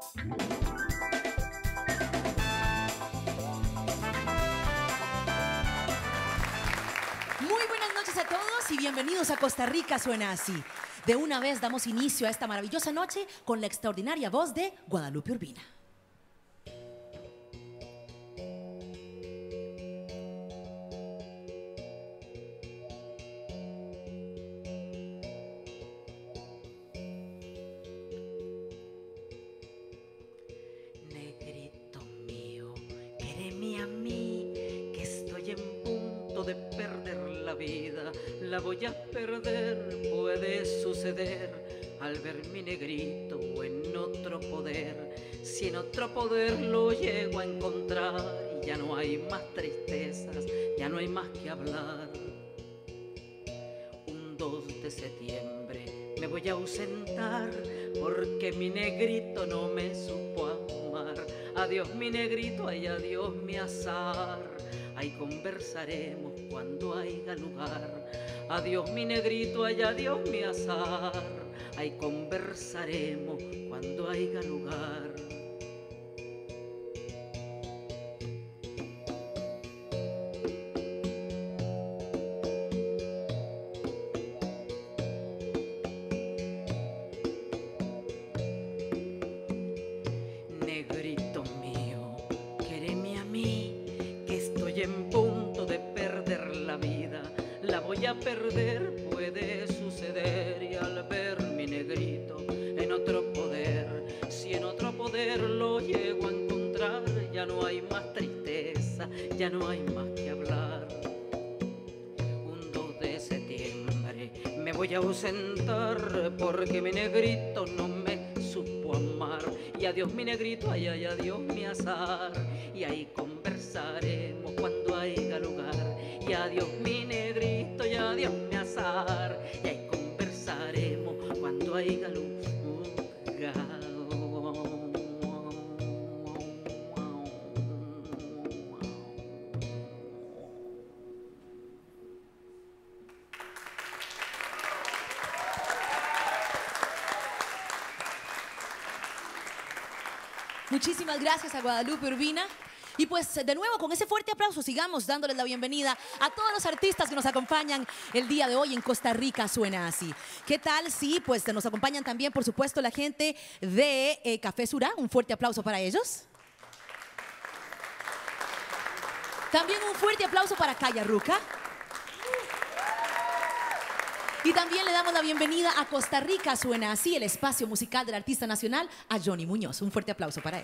Muy buenas noches a todos y bienvenidos a Costa Rica Suena Así. De una vez damos inicio a esta maravillosa noche con la extraordinaria voz de Guadalupe Urbina. Negrito mío, quéreme a mí, que estoy en punto de perder la vida. La voy a perder, puede suceder, al ver mi negrito en otro poder. Si en otro poder lo llego a encontrar, y ya no hay más tristezas, ya no hay más que hablar. Un 2 de septiembre me voy a ausentar, porque mi negrito no me supo amar. Adiós mi negrito, ay adiós mi azar, ahí conversaremos cuando haya lugar. Adiós mi negrito, ay adiós mi azar, ahí conversaremos cuando haya lugar. Negrito mío, quéreme a mí, que estoy en punto de perder la vida. La voy a perder, puede suceder, y al ver mi negrito en otro poder, si en otro poder lo llego a encontrar, ya no hay más tristeza, ya no hay más que hablar. Un 2 de septiembre me voy a ausentar, porque mi negrito no me supo amar. Y adiós mi negrito, ay, ay, adiós mi azar, y ahí conversaremos cuando haya lugar. Y adiós mi negrito, y adiós mi azar, y ahí conversaremos cuando haya lugar. Muchísimas gracias a Guadalupe Urbina. Y pues de nuevo con ese fuerte aplauso sigamos dándoles la bienvenida a todos los artistas que nos acompañan el día de hoy en Costa Rica Suena Así. ¿Qué tal? Sí, pues nos acompañan también por supuesto la gente de Café Surá. Un fuerte aplauso para ellos. También un fuerte aplauso para Calla Ruca. Y también le damos la bienvenida a Costa Rica Suena Así, el espacio musical del artista nacional, a Johnny Muñoz. Un fuerte aplauso para él.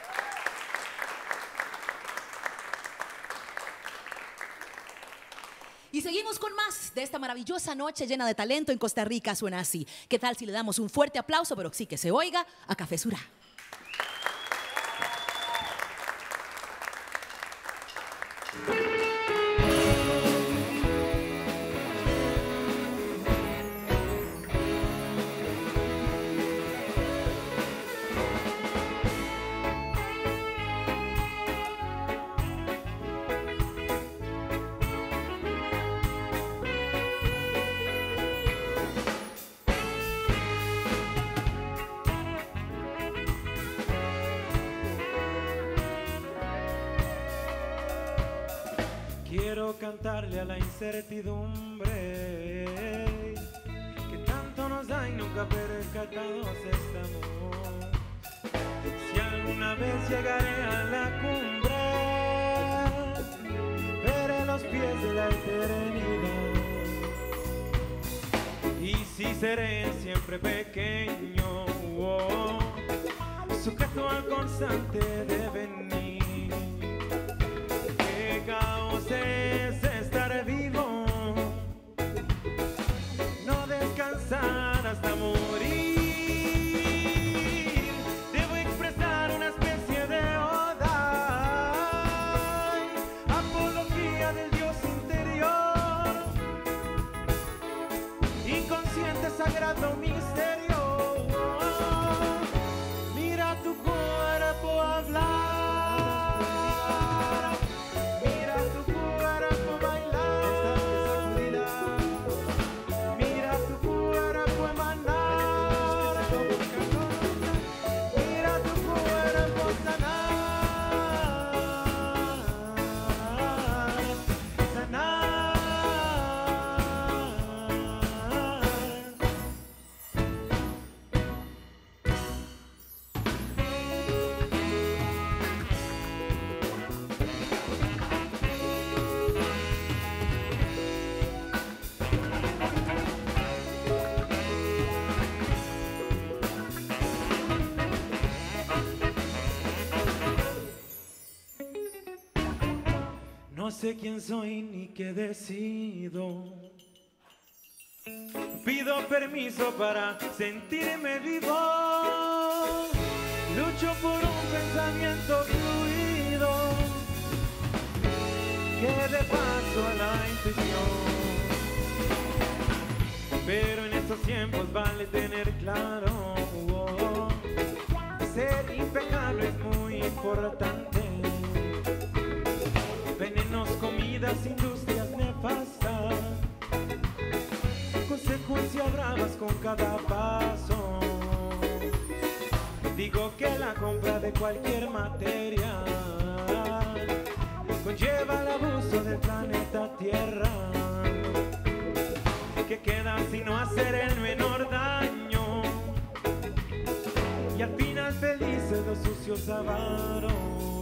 Y seguimos con más de esta maravillosa noche llena de talento en Costa Rica Suena Así. ¿Qué tal si le damos un fuerte aplauso, pero sí que se oiga, a Café Surá? Quiero cantarle a la incertidumbre que tanto nos da y nunca percatados estamos. Si alguna vez llegaré a la cumbre, veré los pies de la eternidad. Y si seré siempre pequeño, sujeto al constante devenir. Es estar vivo, no descansar hasta morir. Debo expresar una especie de oda, apología del Dios interior, inconsciente, sagrado misterio. Mira tu cuerpo hablar. Mira tu No sé quién soy ni qué decido. Pido permiso para sentirme vivo. Lucho por un pensamiento fluido que dé paso a la intuición. Pero en estos tiempos vale tener claro, ser impecable es muy importante. Venenos, comidas, industrias nefastas, consecuencias bravas con cada paso. Digo que la compra de cualquier materia conlleva el abuso del planeta Tierra, que queda sin no hacer el menor daño, y al final felices los sucios avaros.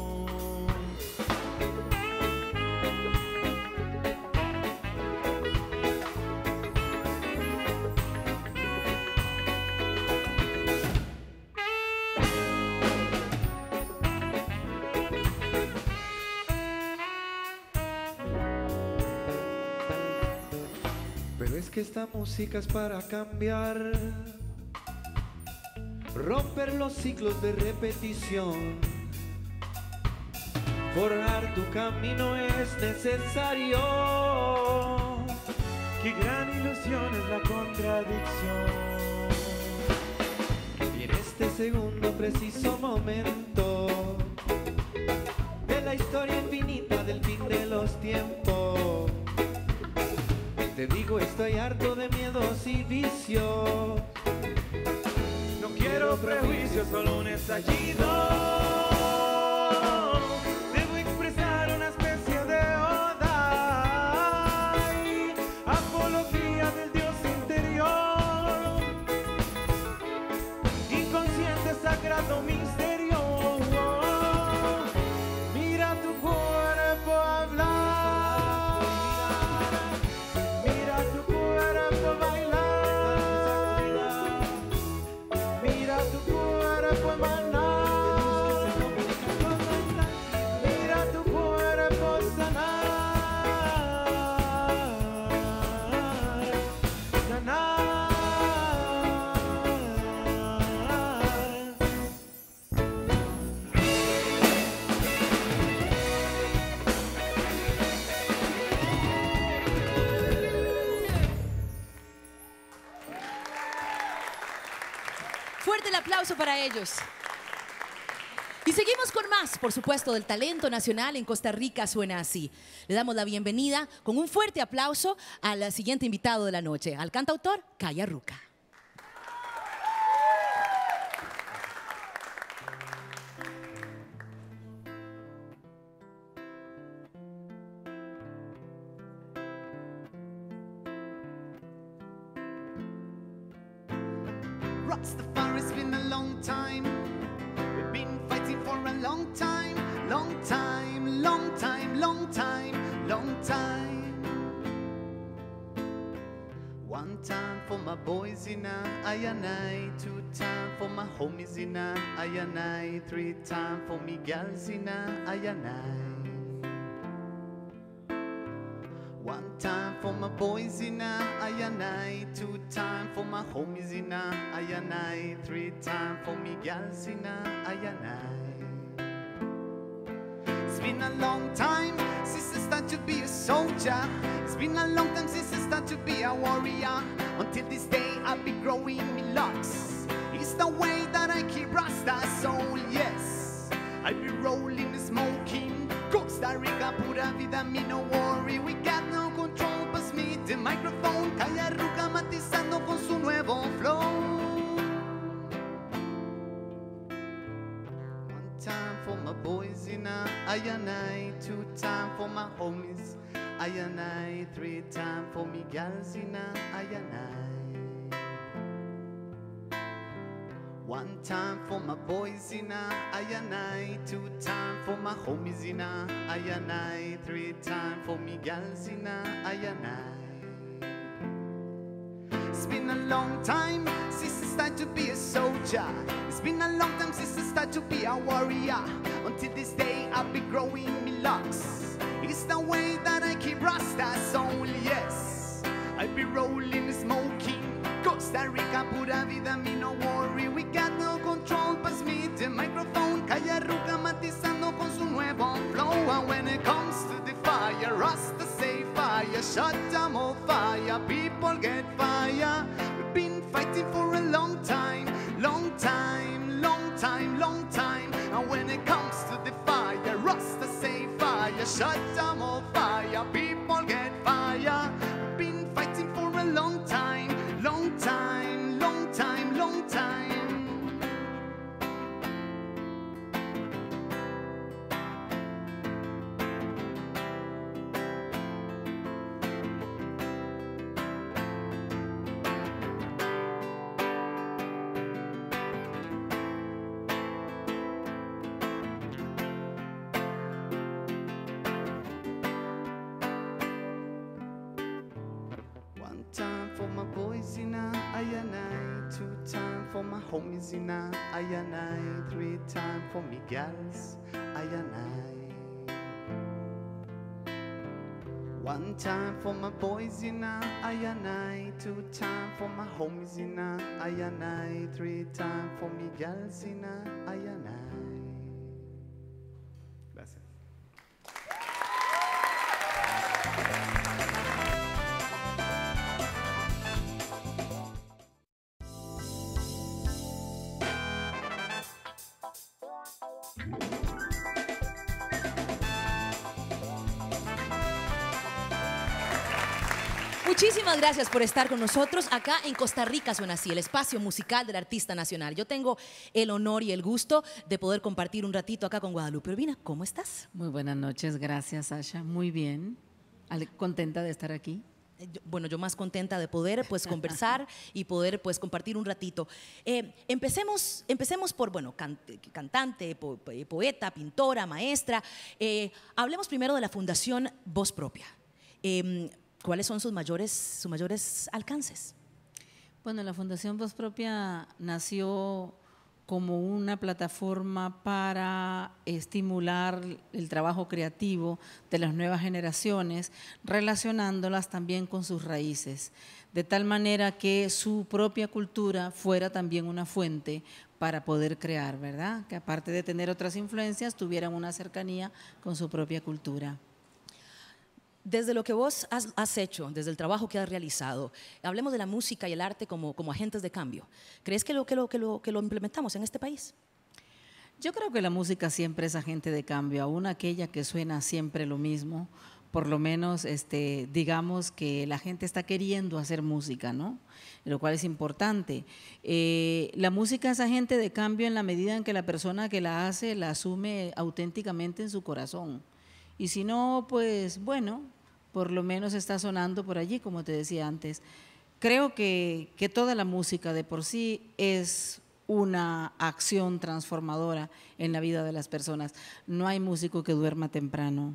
Pero es que esta música es para cambiar, romper los ciclos de repetición. Forjar tu camino es necesario. Qué gran ilusión es la contradicción. Y en este segundo preciso momento de la historia infinita del fin de los tiempos, te digo, estoy harto de miedos y vicios. No quiero prejuicios, solo un estallido. Debo expresar una especie de oda, apología del Dios interior, inconsciente, sagrado misterio. Mira tu cuerpo hablar, mira tu cuerpo bailar, mira tu cuerpo emanar, mira tu cuerpo sanar, sanar. Fuerte el aplauso para ellos. Y seguimos con más, por supuesto, del talento nacional en Costa Rica suena así. Le damos la bienvenida con un fuerte aplauso al siguiente invitado de la noche, al cantautor Calla Ruca. Rastafari, it's been a long time. We've been fighting for a long time, long time, long time, long time, long time. One time for my boys in I and I, two time for my homies in I and I, three time for me gals in I and I. One time for my boys in I and I, two time for my homies in I and I, three time for me gals in I and I. It's been a long time since I started to be a soldier. It's been a long time since I started to be a warrior. Until this day I'll be growing me locks. It's the way that I keep Rasta soul, yes. I'll be rolling and smoking. Costa Rica, pura vida, me no worry. We got no control, but me the microphone. Calla Ruca matizando con su nuevo flow. One time for my boys in I and I, two time for my homies I and I, three time for me gals in I and I. One time for my boys in I and I, two time for my homies in I and I, three time for me gals in I and I. It's been a long time since I started to be a soldier. It's been a long time since I started to be a warrior. Until this day I'll be growing me locks. It's the way that I keep Rasta soul, yes. I be rolling, smoking. Costa Rica, pura vida, me no worry. We got no control, pass me the microphone. Calla Ruca matizando con su nuevo flow. And when it comes to the fire, Rasta say fire. Shut down all fire, people get fire. We've been fighting for a long time, long time, long time, long time. And when it comes to the fire, Rasta say fire. Shut down all fire, people get fire. We've been fighting for a long time, long time, long time, long time. One time for my boys in a I and I, two time for my homies in a I and I, three time for me gals I and I. One time for my boys in a I and I, two time for my homies in a I and I, three time for me gals in a I and I. Gracias. Muchísimas gracias por estar con nosotros acá en Costa Rica Suena Así, el espacio musical del artista nacional. Yo tengo el honor y el gusto de poder compartir un ratito acá con Guadalupe Urbina. ¿Cómo estás? Muy buenas noches, gracias Sasha, muy bien, contenta de estar aquí. Bueno, yo más contenta de poder pues conversar y poder pues compartir un ratito. Empecemos por, bueno, cantante, poeta, pintora, maestra. Hablemos primero de la Fundación Voz Propia. ¿Cuáles son sus mayores alcances? Bueno, la Fundación Voz Propia nació como una plataforma para estimular el trabajo creativo de las nuevas generaciones, relacionándolas también con sus raíces, de tal manera que su propia cultura fuera también una fuente para poder crear, ¿verdad? Que aparte de tener otras influencias, tuvieran una cercanía con su propia cultura. Desde lo que vos has hecho, desde el trabajo que has realizado, hablemos de la música y el arte como agentes de cambio. ¿Crees que lo implementamos en este país? Yo creo que la música siempre es agente de cambio, aún aquella que suena siempre lo mismo. Por lo menos, digamos que la gente está queriendo hacer música, ¿no? Lo cual es importante. La música es agente de cambio en la medida en que la persona que la hace la asume auténticamente en su corazón. Y si no, pues bueno, por lo menos está sonando por allí, como te decía antes. Creo que toda la música de por sí es una acción transformadora en la vida de las personas. No hay músico que duerma temprano.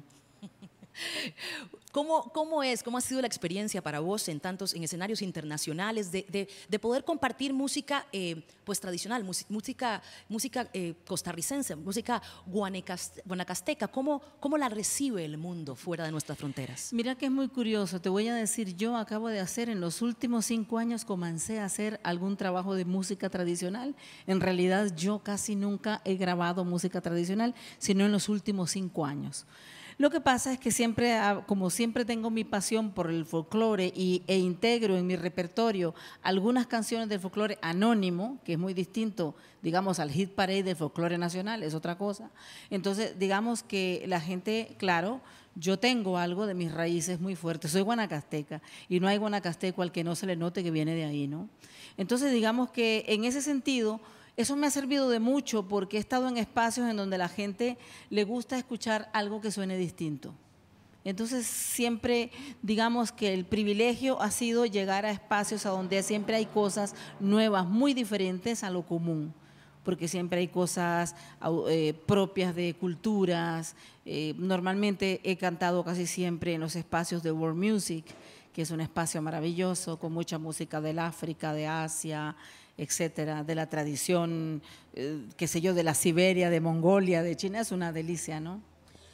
¿Cómo ha sido la experiencia para vos en escenarios internacionales de poder compartir música pues tradicional, música costarricense, música guanacasteca? ¿Cómo la recibe el mundo fuera de nuestras fronteras? Mira que es muy curioso, te voy a decir, yo acabo de hacer, en los últimos 5 años comencé a hacer algún trabajo de música tradicional. En realidad yo casi nunca he grabado música tradicional, sino en los últimos 5 años. Lo que pasa es que siempre, como siempre tengo mi pasión por el folclore e integro en mi repertorio algunas canciones del folclore anónimo, que es muy distinto, digamos, al hit parade del folclore nacional, es otra cosa. Entonces, digamos que la gente, claro, yo tengo algo de mis raíces muy fuertes, soy guanacasteca y no hay guanacasteco al que no se le note que viene de ahí, ¿no? Entonces, digamos que en ese sentido, eso me ha servido de mucho porque he estado en espacios en donde la gente le gusta escuchar algo que suene distinto. Entonces siempre digamos que el privilegio ha sido llegar a espacios a donde siempre hay cosas nuevas, muy diferentes a lo común, porque siempre hay cosas propias de culturas. Normalmente he cantado casi siempre en los espacios de World Music, que es un espacio maravilloso con mucha música del África, de Asia, etcétera, de la tradición, qué sé yo, de la Siberia, de Mongolia, de China. Es una delicia, ¿no?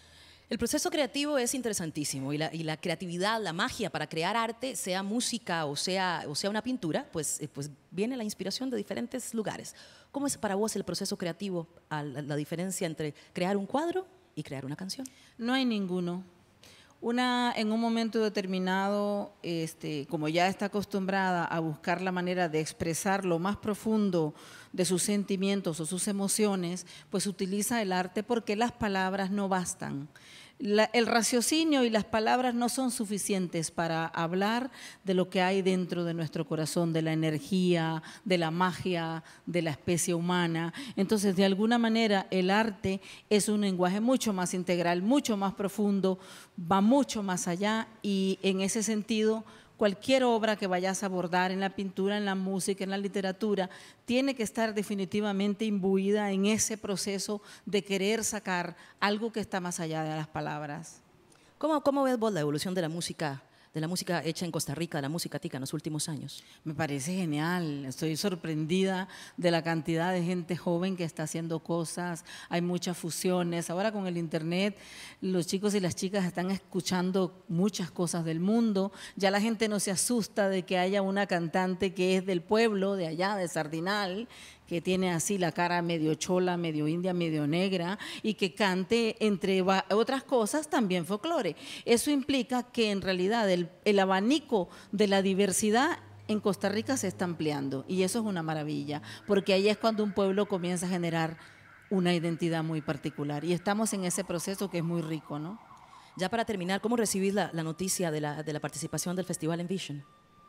El proceso creativo es interesantísimo y la creatividad, la magia para crear arte, sea música o sea una pintura, pues viene la inspiración de diferentes lugares. ¿Cómo es para vos el proceso creativo, la diferencia entre crear un cuadro y crear una canción? No hay ninguno. Una en un momento determinado, como ya está acostumbrada a buscar la manera de expresar lo más profundo de sus sentimientos o sus emociones, pues utiliza el arte porque las palabras no bastan. El raciocinio y las palabras no son suficientes para hablar de lo que hay dentro de nuestro corazón, de la energía, de la magia, de la especie humana. Entonces, de alguna manera, el arte es un lenguaje mucho más integral, mucho más profundo, va mucho más allá y en ese sentido, cualquier obra que vayas a abordar en la pintura, en la música, en la literatura, tiene que estar definitivamente imbuida en ese proceso de querer sacar algo que está más allá de las palabras. ¿Cómo ves vos la evolución de la música hecha en Costa Rica, de la música tica en los últimos años? Me parece genial, estoy sorprendida de la cantidad de gente joven que está haciendo cosas, hay muchas fusiones, ahora con el internet los chicos y las chicas están escuchando muchas cosas del mundo, ya la gente no se asusta de que haya una cantante que es del pueblo, de allá, de Sardinal, que tiene así la cara medio chola, medio india, medio negra y que cante, entre otras cosas, también folclore. Eso implica que en realidad el abanico de la diversidad en Costa Rica se está ampliando y eso es una maravilla, porque ahí es cuando un pueblo comienza a generar una identidad muy particular y estamos en ese proceso que es muy rico, ¿no? Ya para terminar, ¿cómo recibís la noticia de la participación del Festival Envision?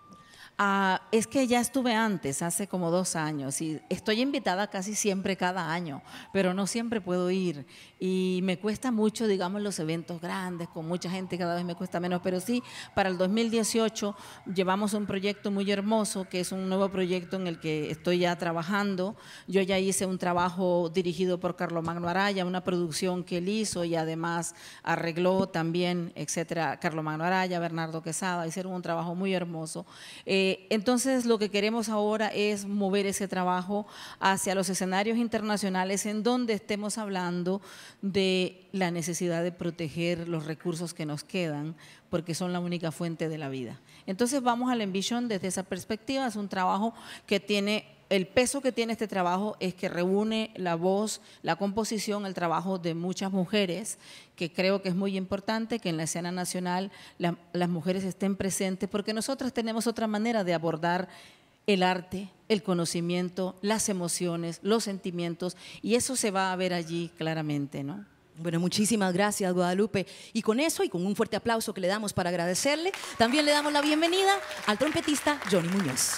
Es que ya estuve antes, hace como 2 años, y estoy invitada casi siempre cada año, pero no siempre puedo ir. Y me cuesta mucho, digamos, los eventos grandes, con mucha gente, cada vez me cuesta menos, pero sí, para el 2018 llevamos un proyecto muy hermoso, que es un nuevo proyecto en el que estoy ya trabajando. Yo ya hice un trabajo dirigido por Carlomagno Araya, una producción que él hizo y además arregló también, etcétera, Carlomagno Araya, Bernardo Quesada, hicieron un trabajo muy hermoso. Entonces, lo que queremos ahora es mover ese trabajo hacia los escenarios internacionales en donde estemos hablando de la necesidad de proteger los recursos que nos quedan, porque son la única fuente de la vida. Entonces, vamos al Envision desde esa perspectiva. Es un trabajo que tiene… El peso que tiene este trabajo es que reúne la voz, la composición, el trabajo de muchas mujeres, que creo que es muy importante que en la escena nacional las mujeres estén presentes, porque nosotras tenemos otra manera de abordar el arte, el conocimiento, las emociones, los sentimientos, y eso se va a ver allí claramente, ¿no? Bueno, muchísimas gracias, Guadalupe. Y con eso, y con un fuerte aplauso que le damos para agradecerle, también le damos la bienvenida al trompetista Johnny Muñoz.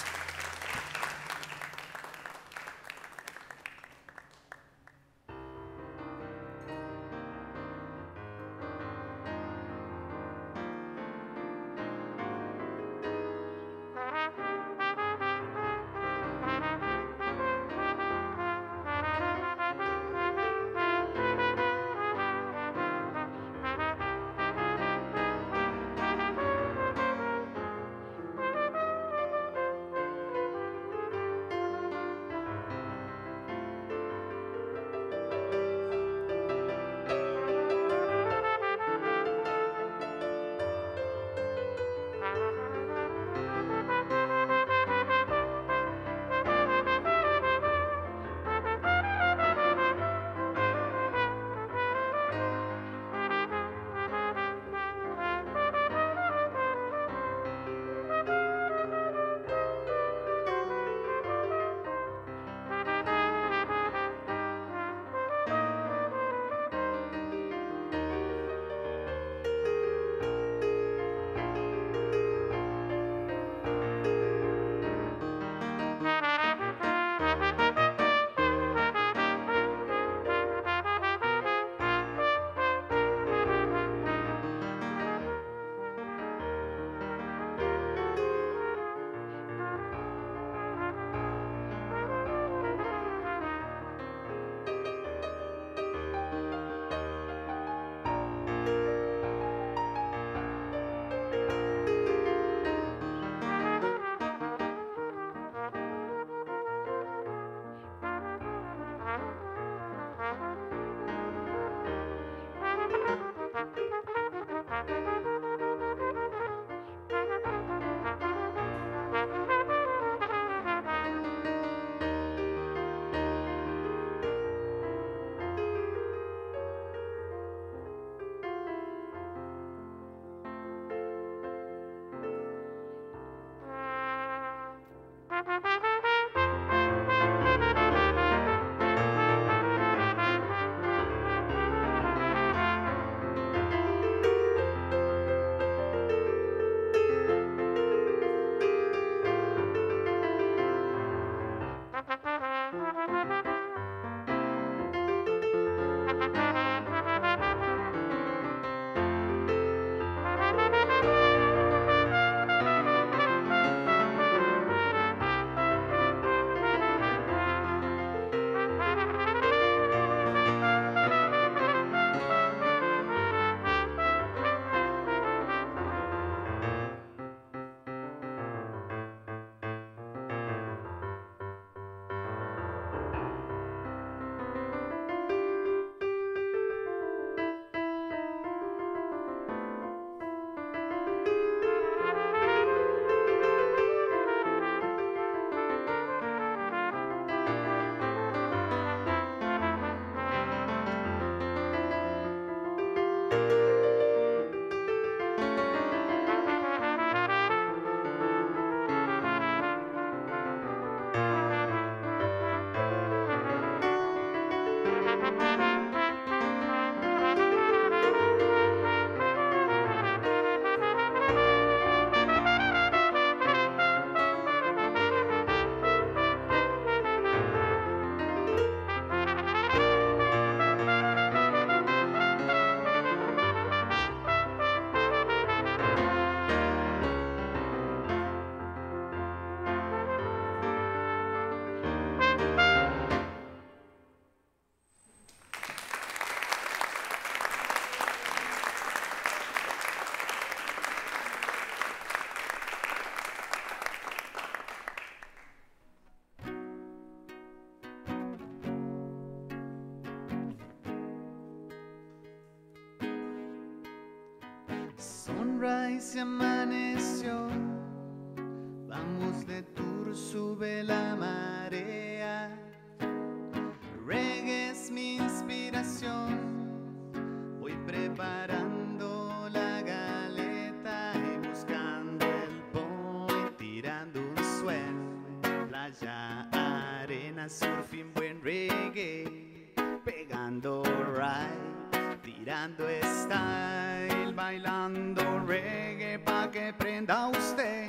alright, se amaneció. Vamos de tour, sube la marea. Reggae es mi inspiración. Voy preparando la galeta y buscando el point, tirando un suelo. Playa, arena, surfing, buen reggae. Pegando right, tirando style, bailando reggae pa' que prenda usted.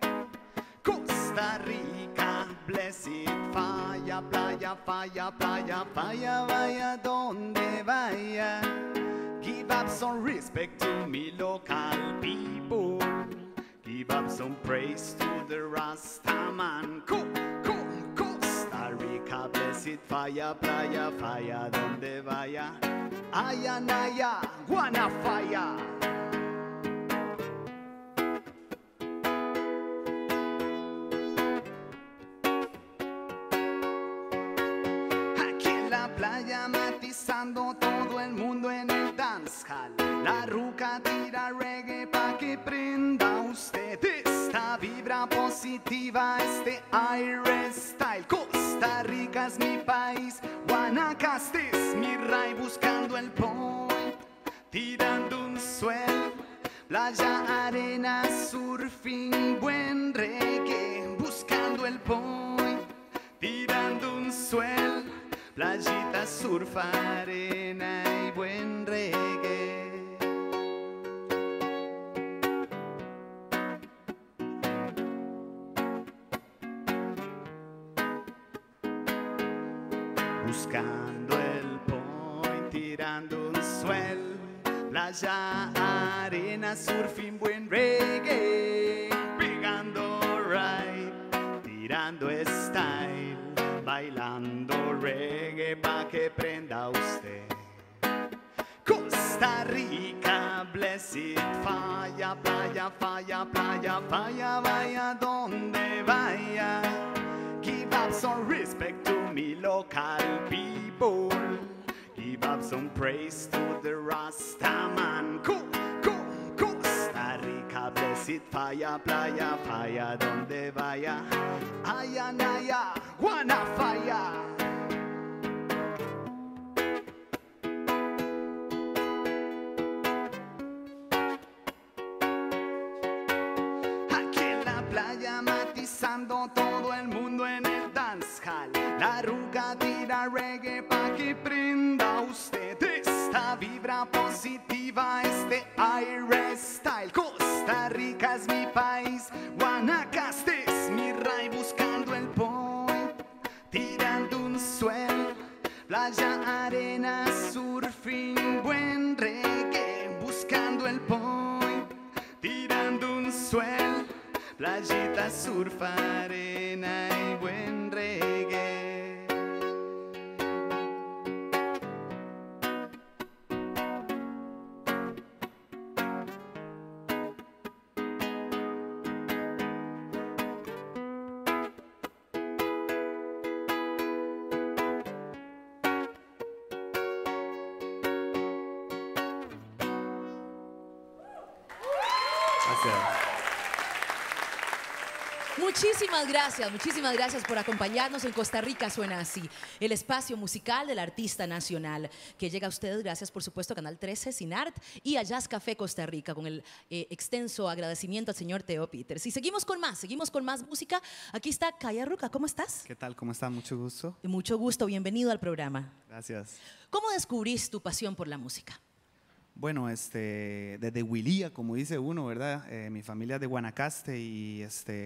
Costa Rica, bless it, falla, playa, falla, playa, falla, vaya donde vaya. Give up some respect to me local people. Give up some praise to the Rasta man. Costa Rica, bless it, falla, playa, falla, donde vaya. Ayanaya, Guana falla. Playa matizando todo el mundo en el dancehall. La ruca tira reggae pa' que prenda usted esta vibra positiva, este aire style. Costa Rica es mi país, Guanacaste es mi ray, buscando el point, tirando un suelo. Playa, arena, surfing, buen reggae, buscando el point, tirando un suelo. Playita, surf, arena y buen reggae. Buscando el point, tirando un suelo. Playa, arena, surfing, buen reggae. Pegando right, tirando style. Bailando reggae pa' que prenda usted. Costa Rica, bless it, falla, playa, falla, playa, falla, vaya donde vaya. Give up some respect to me local people. Give up some praise to the Rasta man. Costa Rica, bless it, falla, playa, falla, donde vaya. Ayanaya, Guana falla. Aquí en la playa matizando todo el mundo en el dancehall. La ruca tira reggae pa' que prenda usted esta vibra positiva, este aire style. Costa Rica es mi país, Guanacaste es mi ray, buscando el point, tirando un suelo. Playa, arena, surfing, buen reggae, buscando el point, tirando un suelo. Playita, surf, arena y buen reggae. Muchísimas gracias por acompañarnos en Costa Rica Suena Así, el espacio musical del artista nacional, que llega a ustedes gracias, por supuesto, a Canal 13, Sinart y a Jazz Café Costa Rica, con el extenso agradecimiento al señor Teo Peters. Y seguimos con más música. Aquí está Kaya Ruka, ¿cómo estás? ¿Qué tal? ¿Cómo está? Mucho gusto. Mucho gusto, bienvenido al programa. Gracias. ¿Cómo descubrís tu pasión por la música? Bueno, desde Huilía, como dice uno, ¿verdad? Mi familia es de Guanacaste y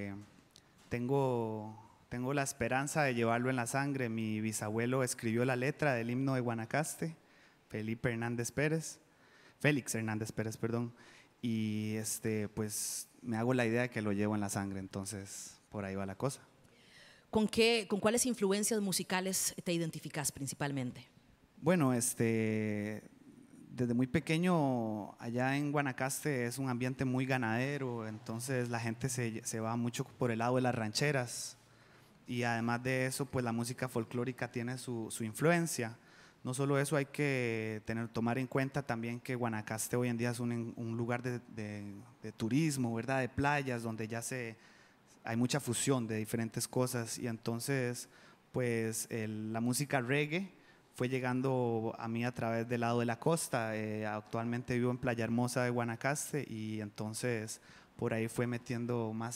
tengo la esperanza de llevarlo en la sangre. Mi bisabuelo escribió la letra del himno de Guanacaste, Félix Hernández Pérez, perdón, y pues me hago la idea de que lo llevo en la sangre, entonces por ahí va la cosa. ¿Con cuáles influencias musicales te identificas principalmente? Bueno, desde muy pequeño allá en Guanacaste es un ambiente muy ganadero, entonces la gente se va mucho por el lado de las rancheras y además de eso pues la música folclórica tiene su influencia. no solo eso, hay que tomar en cuenta también que Guanacaste hoy en día es un lugar de turismo, ¿verdad? De playas, donde ya hay mucha fusión de diferentes cosas, y entonces pues la música reggae fue llegando a mí a través del lado de la costa. Actualmente vivo en Playa Hermosa de Guanacaste, y entonces por ahí fue metiendo más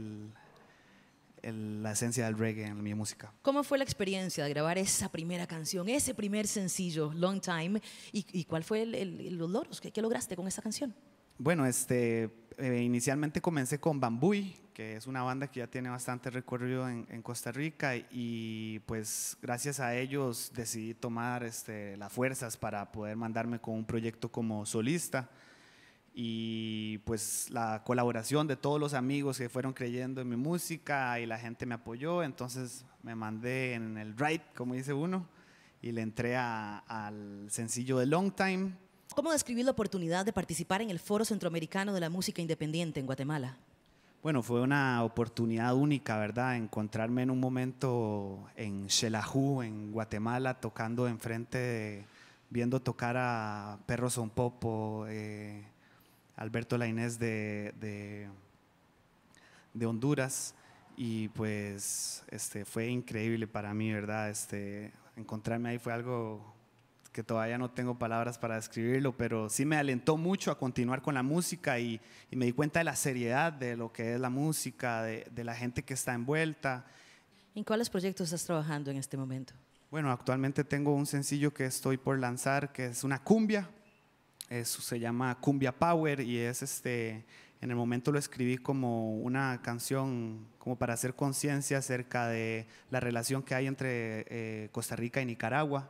la esencia del reggae en mi música. ¿Cómo fue la experiencia de grabar esa primera canción, ese primer sencillo, Long Time? ¿Y cuál fue los logros? ¿Qué lograste con esa canción? Bueno, inicialmente comencé con Bambuy, que es una banda que ya tiene bastante recorrido en Costa Rica, y pues gracias a ellos decidí tomar las fuerzas para poder mandarme con un proyecto como solista, y pues la colaboración de todos los amigos que fueron creyendo en mi música y la gente me apoyó, entonces me mandé en el ride, como dice uno, y le entré al sencillo de Long Time. ¿Cómo describir la oportunidad de participar en el Foro Centroamericano de la Música Independiente en Guatemala? Bueno, fue una oportunidad única, ¿verdad? Encontrarme en un momento en Xelajú, en Guatemala, tocando enfrente, viendo tocar a Perro Son Popo, Alberto Lainez de Honduras, y pues fue increíble para mí, ¿verdad? Encontrarme ahí fue algo que todavía no tengo palabras para describirlo, pero sí me alentó mucho a continuar con la música, y me di cuenta de la seriedad de lo que es la música, de la gente que está envuelta. ¿En cuáles proyectos estás trabajando en este momento? Bueno, actualmente tengo un sencillo que estoy por lanzar, que es una cumbia. Eso se llama Cumbia Power, y es en el momento lo escribí como una canción como para hacer conciencia acerca de la relación que hay entre Costa Rica y Nicaragua.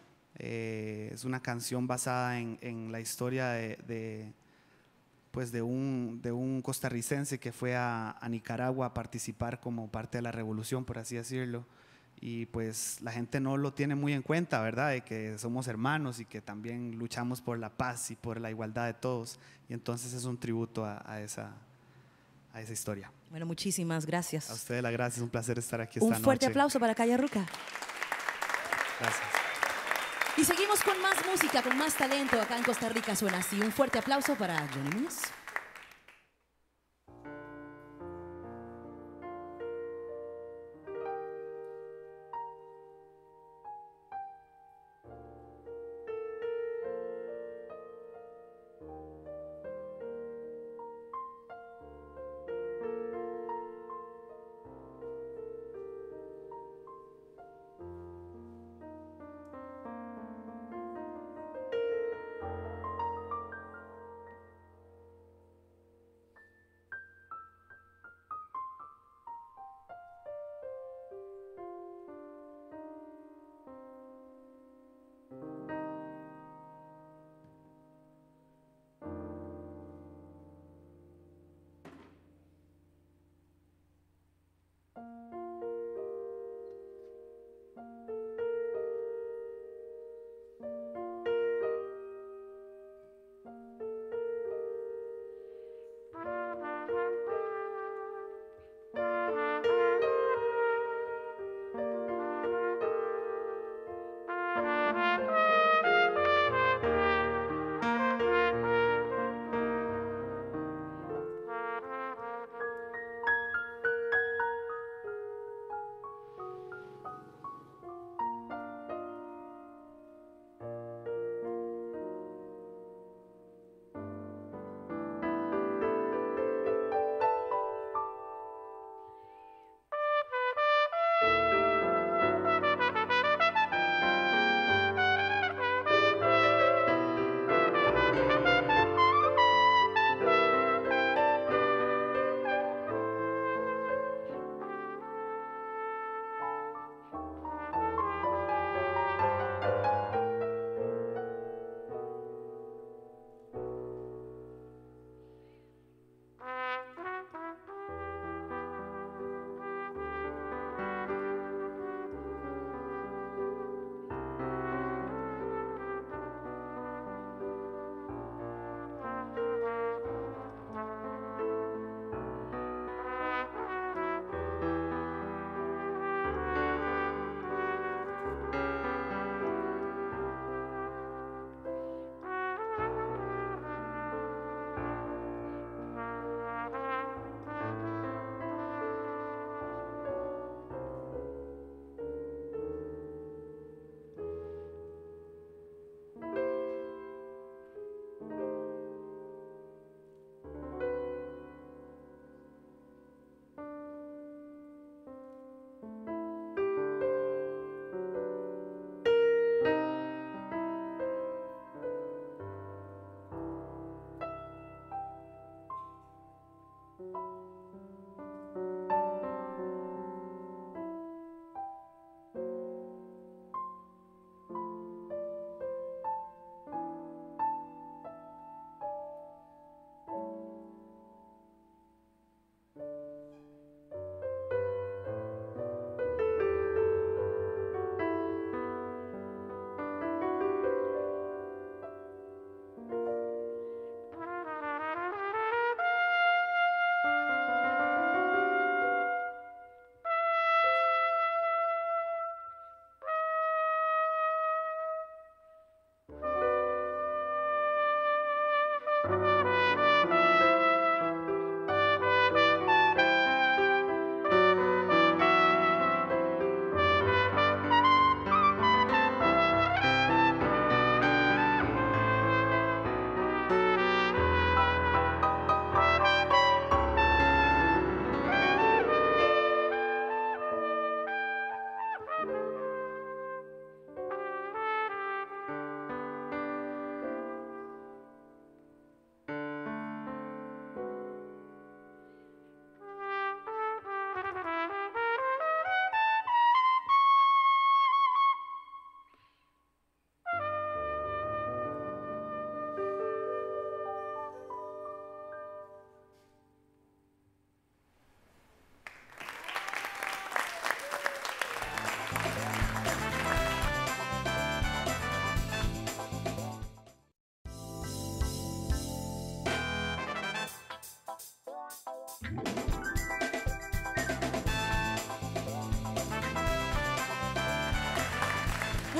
Es una canción basada en la historia pues de un costarricense que fue a Nicaragua a participar como parte de la revolución, por así decirlo, y pues la gente no lo tiene muy en cuenta, ¿verdad? De que somos hermanos y que también luchamos por la paz y por la igualdad de todos, y entonces es un tributo a esa historia. Bueno, muchísimas gracias. A ustedes la gracia, es un placer estar aquí esta noche. Un fuerte aplauso para Calla Ruca. Gracias. Y seguimos con más música, con más talento. Acá en Costa Rica suena así. Un fuerte aplauso para Johnny Muñoz.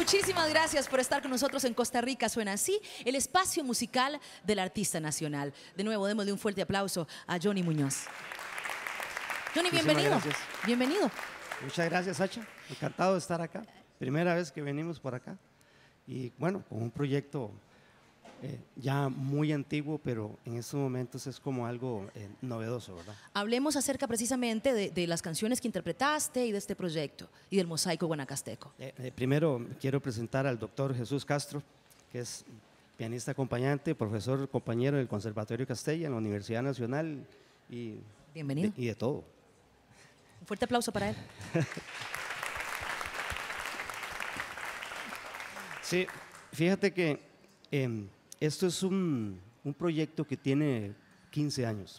muchísimas gracias por estar con nosotros en Costa Rica Suena Así, el espacio musical del artista nacional. De nuevo, démosle un fuerte aplauso a Johnny Muñoz. Johnny, Muchísimas bienvenido. gracias. Bienvenido. Muchas gracias, Sacha. Encantado de estar acá. Primera vez que venimos por acá. Y bueno, con un proyecto ya muy antiguo, pero en estos momentos es como algo novedoso, ¿verdad? Hablemos acerca precisamente de las canciones que interpretaste y de este proyecto y del mosaico guanacasteco. Primero quiero presentar al doctor Jesús Castro, que es pianista acompañante, profesor compañero del Conservatorio Castella en la Universidad Nacional y, Bienvenido. y de todo. Un fuerte aplauso para él. Sí, fíjate que esto es un proyecto que tiene 15 años.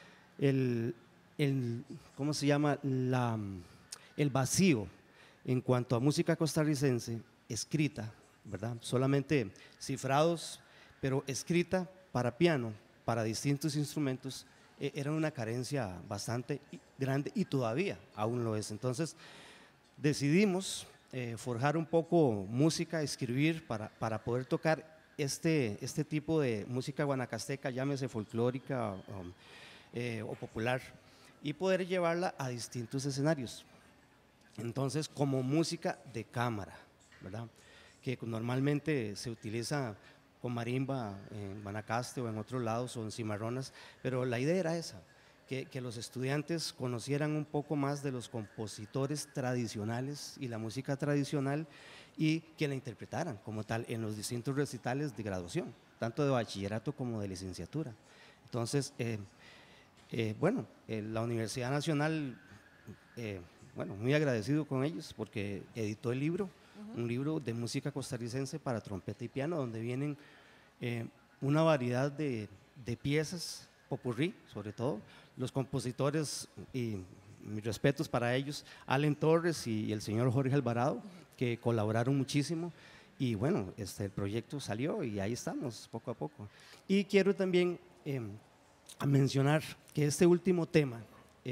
¿Cómo se llama? El vacío en cuanto a música costarricense escrita, ¿verdad? Solamente cifrados, pero escrita para piano, para distintos instrumentos, era una carencia bastante grande y todavía aún lo es. Entonces decidimos forjar un poco música, escribir para poder tocar este tipo de música guanacasteca, llámese folclórica o popular, y poder llevarla a distintos escenarios. Entonces, como música de cámara, ¿verdad? Que normalmente se utiliza con marimba en Guanacaste o en otros lados o en cimarronas, pero la idea era esa, que los estudiantes conocieran un poco más de los compositores tradicionales y la música tradicional y que la interpretaran como tal en los distintos recitales de graduación, tanto de bachillerato como de licenciatura. Entonces, la Universidad Nacional, muy agradecido con ellos porque editó el libro, un libro de música costarricense para trompeta y piano, donde vienen una variedad de piezas, popurrí sobre todo, los compositores, y mis respetos para ellos, Allen Torres y el señor Jorge Alvarado, que colaboraron muchísimo, y bueno, el proyecto salió y ahí estamos, poco a poco. Y quiero también mencionar que este último tema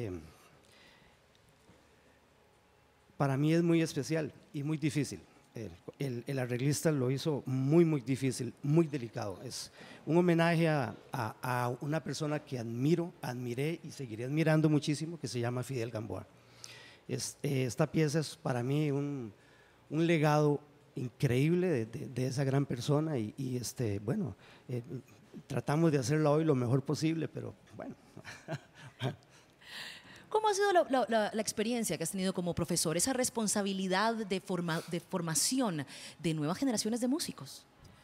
para mí es muy especial y muy difícil. El arreglista lo hizo muy difícil, muy delicado. Es un homenaje a una persona que admiré y seguiré admirando muchísimo, que se llama Fidel Gamboa. Esta pieza es para mí un legado increíble de esa gran persona y tratamos de hacerlo hoy lo mejor posible, pero bueno. ¿Cómo ha sido la experiencia que has tenido como profesor, esa responsabilidad de formación de nuevas generaciones de músicos?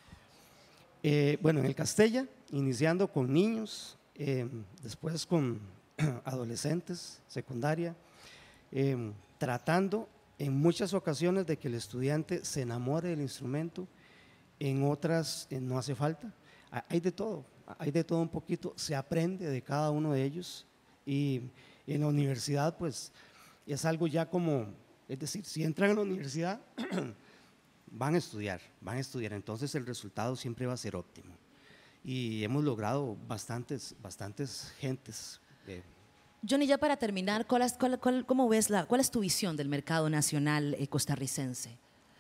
En el Castella, iniciando con niños, después con adolescentes, secundaria, tratando en muchas ocasiones de que el estudiante se enamore del instrumento, en otras no hace falta. Hay de todo un poquito, se aprende de cada uno de ellos y en la universidad pues es algo ya como, es decir, si entran a la universidad van a estudiar, entonces el resultado siempre va a ser óptimo y hemos logrado bastantes gentes. Johnny, ya para terminar, ¿cómo ves cuál es tu visión del mercado nacional costarricense?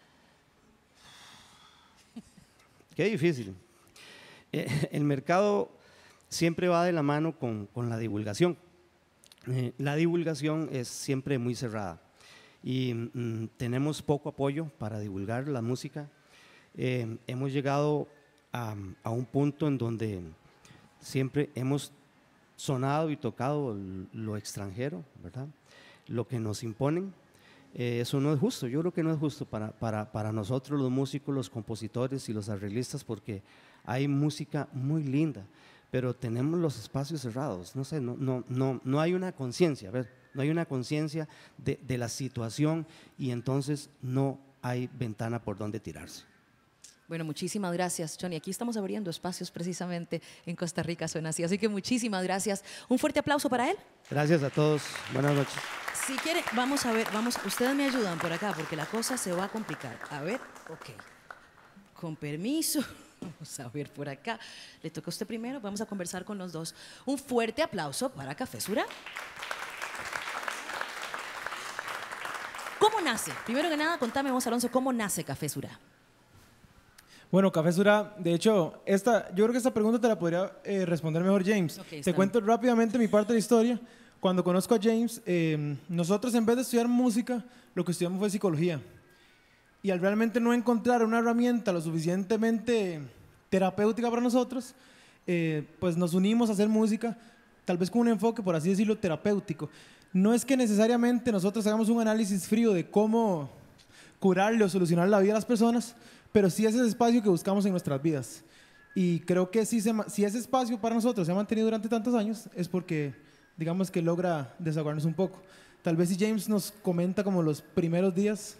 Qué difícil. El mercado siempre va de la mano con la divulgación. La divulgación es siempre muy cerrada y tenemos poco apoyo para divulgar la música. Hemos llegado a un punto en donde siempre hemos sonado y tocado lo extranjero, ¿verdad? Lo que nos imponen. Eso no es justo, yo creo que no es justo para nosotros los músicos, los compositores y los arreglistas, porque hay música muy linda, pero tenemos los espacios cerrados, no sé, no hay una conciencia, no hay una conciencia de la situación y entonces no hay ventana por donde tirarse. Bueno, muchísimas gracias, Johnny. Aquí estamos abriendo espacios precisamente en Costa Rica Suena Así, así que muchísimas gracias. Un fuerte aplauso para él. Gracias a todos, buenas noches. Si quiere, vamos a ver, ustedes me ayudan por acá porque la cosa se va a complicar. A ver, ok, con permiso. Vamos a ver por acá. Le toca a usted primero, vamos a conversar con los dos. Un fuerte aplauso para Café Sura. ¿Cómo nace? Primero que nada, contame vos, Alonso, ¿cómo nace Café Surá? Bueno, Café Surá, de hecho, yo creo que esta pregunta te la podría responder mejor James. Ok, está Te cuento rápidamente mi parte de la historia. Cuando conozco a James, nosotros en vez de estudiar música, lo que estudiamos fue psicología. Y al realmente no encontrar una herramienta lo suficientemente terapéutica para nosotros, pues nos unimos a hacer música, tal vez con un enfoque, por así decirlo, terapéutico. No es que necesariamente nosotros hagamos un análisis frío de cómo curarle o solucionar la vida a las personas, pero sí es ese espacio que buscamos en nuestras vidas. Y creo que si ese espacio para nosotros se ha mantenido durante tantos años, es porque, digamos, que logra desahogarnos un poco. Tal vez si James nos comenta como los primeros días.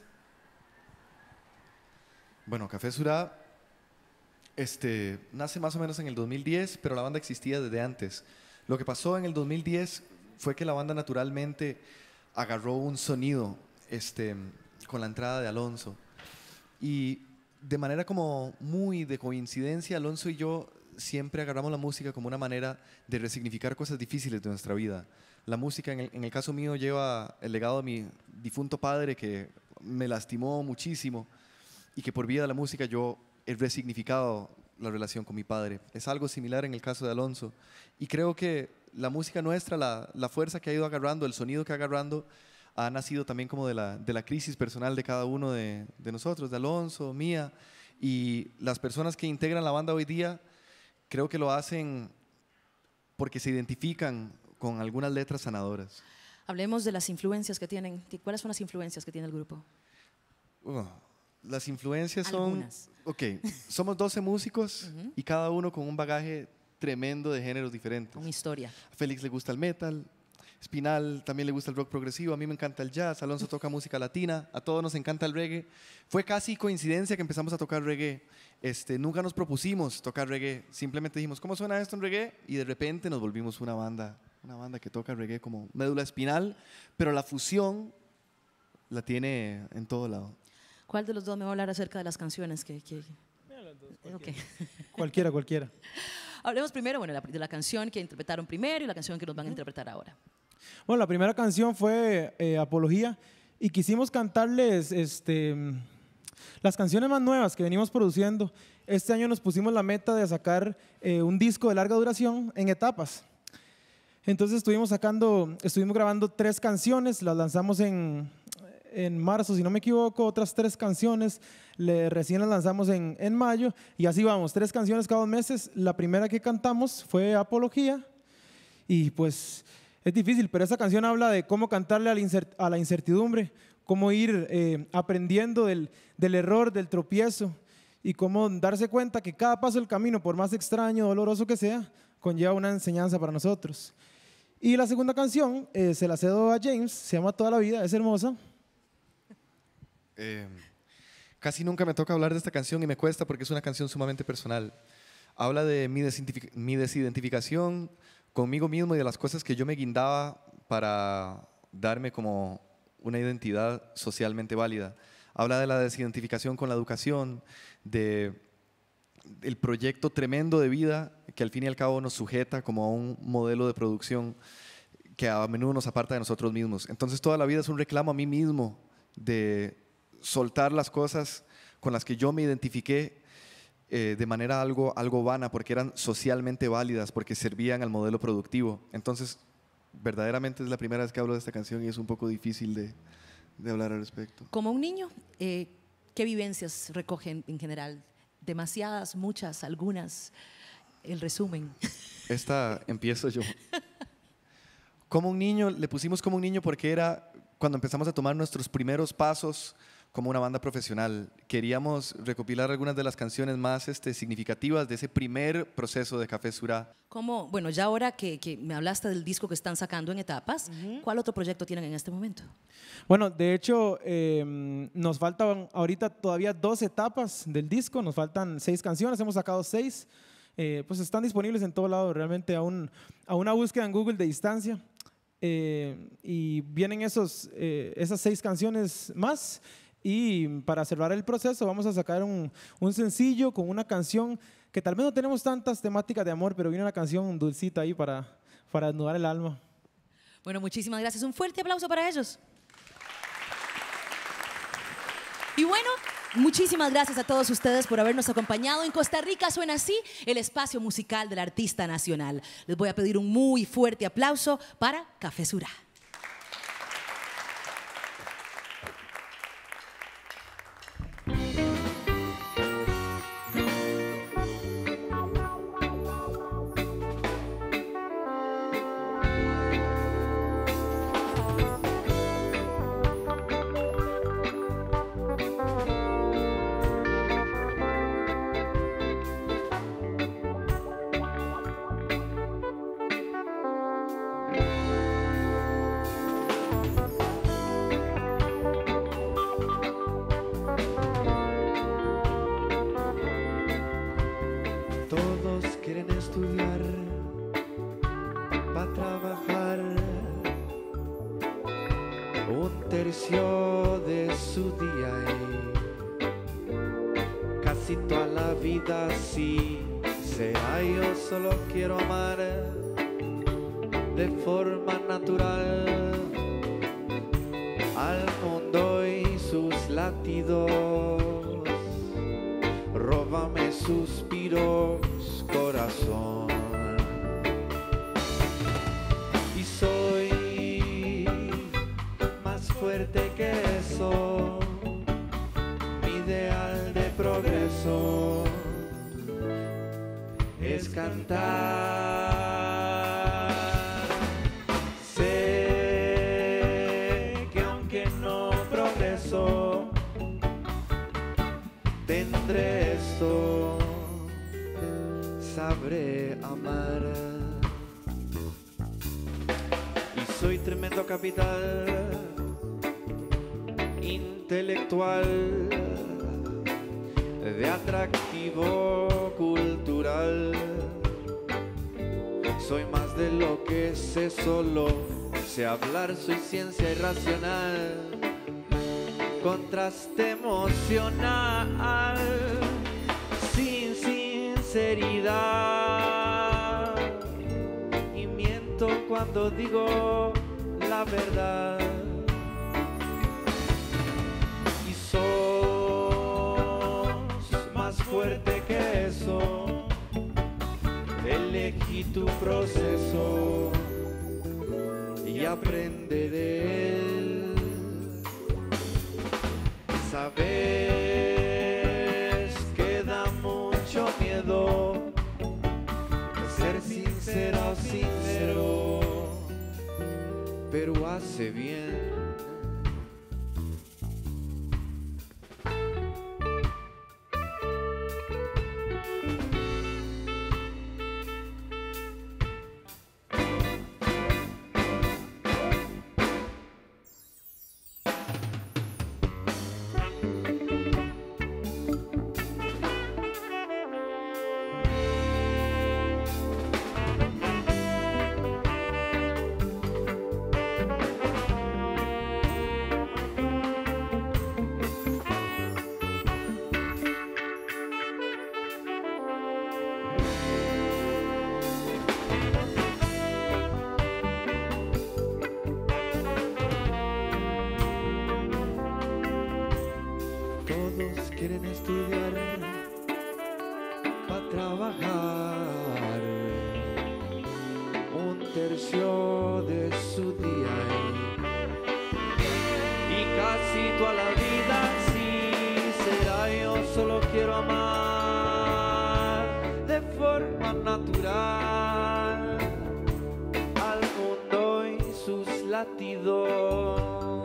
Bueno, Café Surá nace más o menos en el 2010, pero la banda existía desde antes. Lo que pasó en el 2010 fue que la banda naturalmente agarró un sonido con la entrada de Alonso. Y de manera como muy de coincidencia, Alonso y yo siempre agarramos la música como una manera de resignificar cosas difíciles de nuestra vida. La música, en el caso mío, lleva el legado de mi difunto padre, que me lastimó muchísimo, y que por vía de la música yo he resignificado la relación con mi padre. Es algo similar en el caso de Alonso. Y creo que la música nuestra, la fuerza que ha ido agarrando, el sonido que ha agarrando, ha nacido también como de la crisis personal de cada uno de nosotros, de Alonso, mía. Y las personas que integran la banda hoy día, creo que lo hacen porque se identifican con algunas letras sanadoras. Hablemos de las influencias que tienen. ¿Cuáles son las influencias que tiene el grupo? Las influencias son... Algunas. Ok, somos 12 músicos y cada uno con un bagaje tremendo de géneros diferentes. Una historia. A Félix le gusta el metal, Espinal también le gusta el rock progresivo, a mí me encanta el jazz, Alonso toca música latina, a todos nos encanta el reggae. Fue casi coincidencia que empezamos a tocar reggae. Nunca nos propusimos tocar reggae, simplemente dijimos, ¿cómo suena esto en reggae? Y de repente nos volvimos una banda que toca reggae como médula espinal, pero la fusión la tiene en todo lado. ¿Cuál de los dos me va a hablar acerca de las canciones Cualquiera. Okay. Cualquiera. Hablemos primero, bueno, de la canción que interpretaron primero y la canción que nos van a interpretar ahora. Bueno, la primera canción fue Apología y quisimos cantarles las canciones más nuevas que venimos produciendo. Este año nos pusimos la meta de sacar un disco de larga duración en etapas. Entonces estuvimos grabando 3 canciones, las lanzamos en marzo, si no me equivoco, otras 3 canciones, recién las lanzamos en mayo y así vamos, 3 canciones cada 2 meses. La primera que cantamos fue Apología y pues es difícil, pero esa canción habla de cómo cantarle a la incertidumbre, cómo ir aprendiendo del error, del tropiezo y cómo darse cuenta que cada paso del camino, por más extraño, doloroso que sea, conlleva una enseñanza para nosotros. Y la segunda canción se la cedo a James, se llama Toda la Vida, es hermosa. Casi nunca me toca hablar de esta canción y me cuesta porque es una canción sumamente personal. Habla de mi desidentificación conmigo mismo y de las cosas que yo me guindaba para darme como una identidad socialmente válida. Habla de la desidentificación con la educación, del proyecto tremendo de vida que al fin y al cabo nos sujeta como a un modelo de producción que a menudo nos aparta de nosotros mismos. Entonces toda la vida es un reclamo a mí mismo de soltar las cosas con las que yo me identifiqué de manera algo vana, porque eran socialmente válidas, porque servían al modelo productivo. Entonces, verdaderamente es la primera vez que hablo de esta canción y es un poco difícil de hablar al respecto. Como un niño, ¿qué vivencias recogen en general? Demasiadas, muchas, algunas. El resumen. Esta empiezo yo. Como un niño, le pusimos como un niño porque era cuando empezamos a tomar nuestros primeros pasos como una banda profesional. Queríamos recopilar algunas de las canciones más significativas de ese primer proceso de Café Surá. Como, bueno, ya ahora que me hablaste del disco que están sacando en etapas, ¿cuál otro proyecto tienen en este momento? Bueno, de hecho, nos faltan ahorita todavía 2 etapas del disco, nos faltan 6 canciones, hemos sacado 6, pues están disponibles en todo lado, realmente a una búsqueda en Google de distancia. Y vienen esas 6 canciones más. Y para cerrar el proceso vamos a sacar un sencillo con una canción que tal vez no tenemos tantas temáticas de amor, pero viene una canción dulcita ahí para desnudar el alma. Bueno, muchísimas gracias. Un fuerte aplauso para ellos. Y bueno, muchísimas gracias a todos ustedes por habernos acompañado en Costa Rica Suena Así, el espacio musical del artista nacional. Les voy a pedir un muy fuerte aplauso para Café Surá. Todos quieren estudiar para trabajar un tercio de su día y casi toda la vida así será. Yo solo quiero amar de forma natural al mundo y sus latidos. Róbame suspiros, corazón. Y soy más fuerte que eso. Mi ideal de progreso es cantar. Sé que aunque no progreso, tendré esto, sabré amar. Y soy tremendo capital intelectual, de atractivo cultural. Soy más de lo que sé, solo sé hablar, soy ciencia irracional. Contraste emocional, sin sinceridad, y miento cuando digo la verdad. Y sos más fuerte que eso, elegí tu proceso y aprende de él. Sabes que da mucho miedo ser sincera o sincero, pero hace bien. Todos quieren estudiar para trabajar un tercio de su día y casi toda la vida así será. Yo solo quiero amar de forma natural al mundo y sus latidos.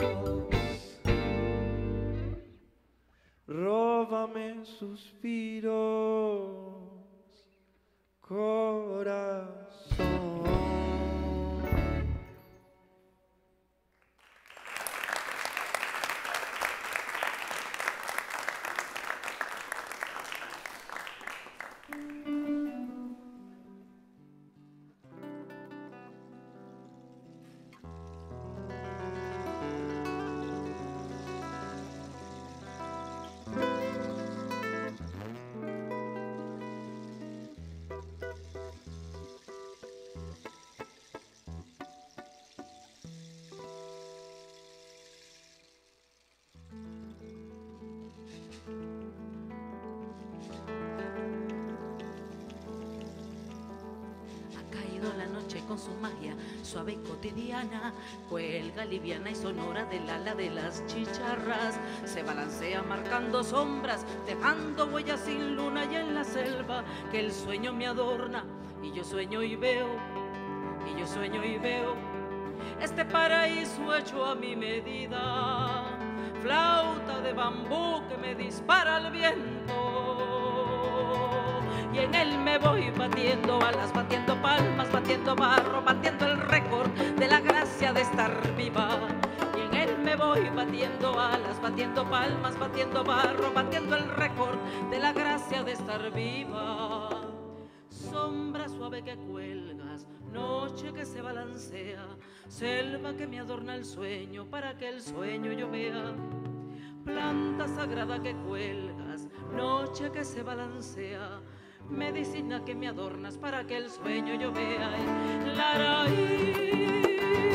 Róbame suspiros, corazón. con su magia suave y cotidiana, cuelga liviana y sonora del ala de las chicharras, se balancea marcando sombras, dejando huellas sin luna y en la selva que el sueño me adorna, y yo sueño y veo, y yo sueño y veo este paraíso hecho a mi medida, flauta de bambú que me dispara al viento, y en él me voy batiendo alas, batiendo palmas, batiendo barro, batiendo el récord de la gracia de estar viva, y en él me voy batiendo alas, batiendo palmas, batiendo barro, batiendo el récord de la gracia de estar viva. Sombra suave que cuelgas, noche que se balancea, selva que me adorna el sueño para que el sueño yo vea. Planta sagrada que cuelgas, noche que se balancea, medicina que me adornas para que el sueño yo vea. Laraí,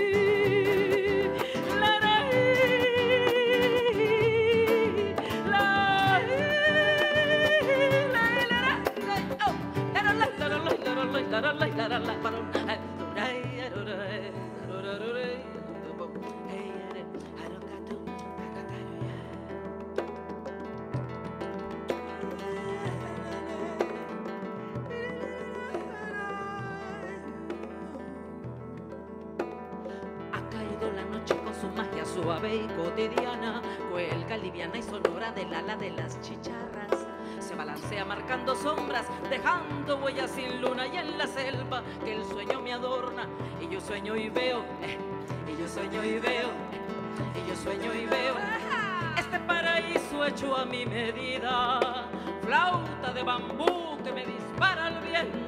suave y cotidiana, cuelga liviana y sonora del ala de las chicharras, se balancea marcando sombras, dejando huellas sin luna y en la selva que el sueño me adorna, y yo sueño y veo, y yo sueño y veo, y yo sueño y veo este paraíso hecho a mi medida, flauta de bambú que me dispara al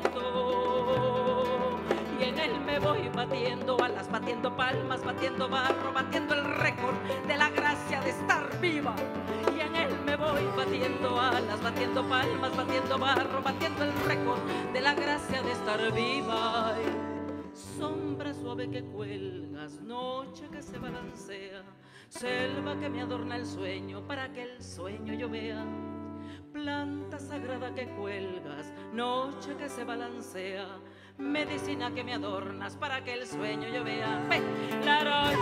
viento, y en él me voy batiendo alas, batiendo palmas, batiendo barro, batiendo el récord de la gracia de estar viva, y en él me voy batiendo alas, batiendo palmas, batiendo barro, batiendo el récord de la gracia de estar viva. Sombra suave que cuelgas, noche que se balancea, selva que me adorna el sueño para que el sueño yo vea. Planta sagrada que cuelgas, noche que se balancea, medicina que me adornas para que el sueño yo vea. ¡Ve! ¡Laraí!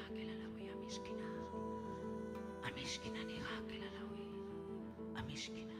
Mishkina.